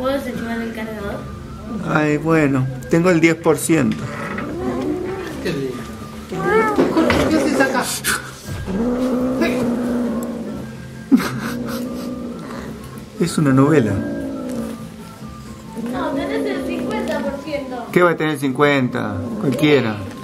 puedo desactivar el cargador? Ay, bueno, tengo el 10%. ¿Qué le digo? ¿Qué haces acá? Es una novela. No, tenés el 50%. ¿Qué va a tener 50? Cualquiera.